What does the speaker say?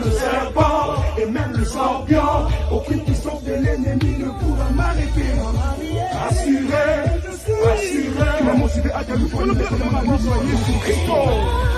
le serpent et même le scorpion. Aucune puissance de l'ennemi ne pourra m'arrêter. Assuré, assuré. Tu m'as motivé à te le faire, soyez sous Christ.